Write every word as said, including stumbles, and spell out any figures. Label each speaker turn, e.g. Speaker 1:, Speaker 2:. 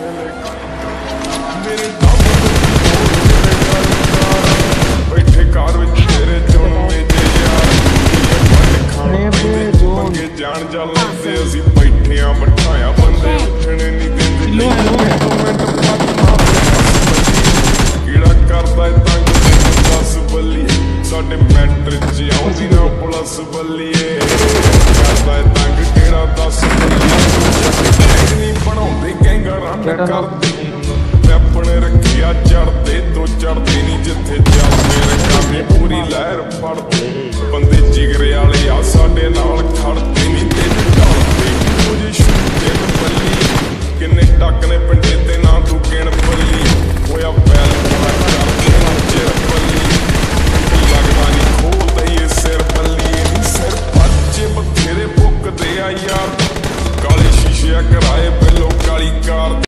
Speaker 1: मेरे बैठे car which तेरे चुन मेजे यार पंगे जान जा लगदे असीं बैठे आ बिठाया बंदे उठने नहीं देंदे कीड़ा करदा तंग दस बल्ली साडे मैटर च आउंदी ना पुलिस बल्लीए करदा तंग कीड़ा दस बल्ली नहीं बनाउंदे गैंगा रन करदे अपने रखिया चढ़ते तो चढ़ते नहीं जिथे चलते रकामी पूरी लहर फड़ते बंदे जिगरे वाले आ साडे नाल खड़ते नहीं ते डरते मुझे शूटे बल्ली किन्ने टक ने पिंडे ते ना तू गिण बल्ली होया बैल बड़ा करदे ना चिर बल्ली लगदा नहीं खोलदा ये सिर बल्ली नहीं सिर बच्चे बथेरे भुकदे आ यार काले शीशे कराए बिलो काली कार